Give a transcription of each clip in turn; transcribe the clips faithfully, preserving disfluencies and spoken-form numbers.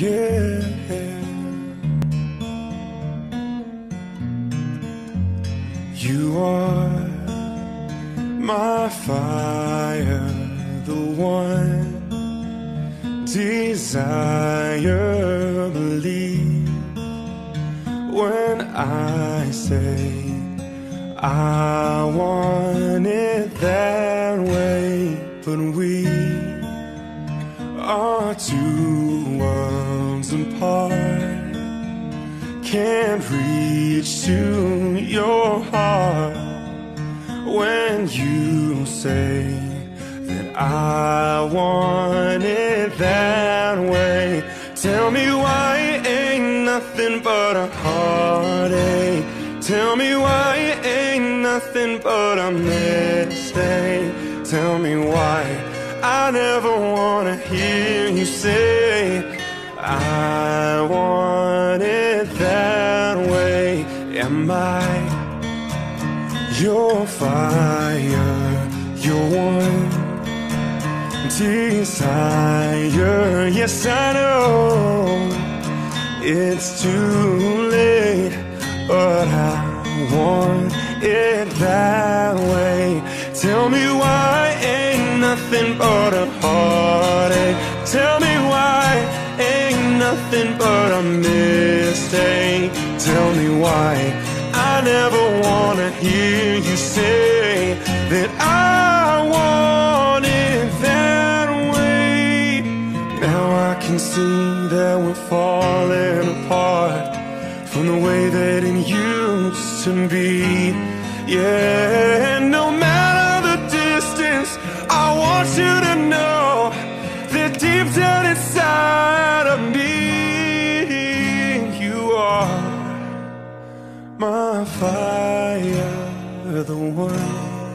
yeah. You are my fire, the one desire. Believe when I say I want it that way. But we are two worlds apart, can't reach to your heart. When you say that I want it that way, tell me why it ain't nothing but a heartache. Tell me why it ain't nothing but a mistake. Tell me why I never wanna hear you say I want it that way. Am I your fire, your one desire? Yes, I know it's too late, but I want it that way. Tell me why ain't nothing but a heartache. Tell me why ain't nothing but a mistake. Tell me why I never wanna hear you say that I want it that way. Now I can see that we're falling apart from the way that it used to be. Yeah, no matter the distance, I want you to know that deep down inside of me, you are my fire, the one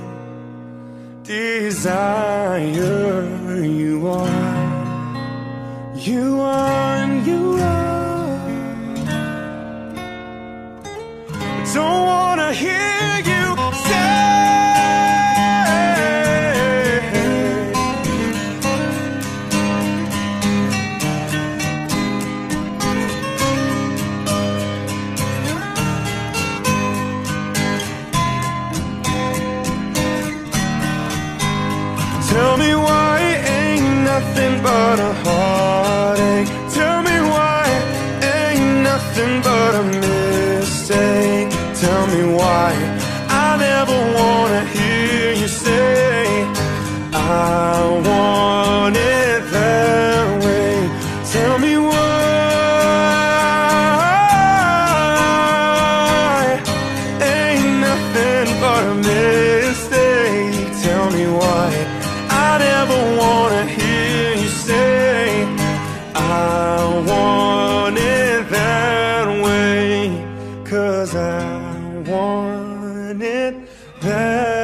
desire. You are, you are, you are. Don't wanna hear you say tell me why it ain't nothing but a heartache. Tell me why it ain't nothing but a mistake. Tell me why I never wanna hear you say I want it that way. Tell me why ain't nothing but a mistake. Tell me why I never wanna hear you say I want it that way. 'Cause I want it that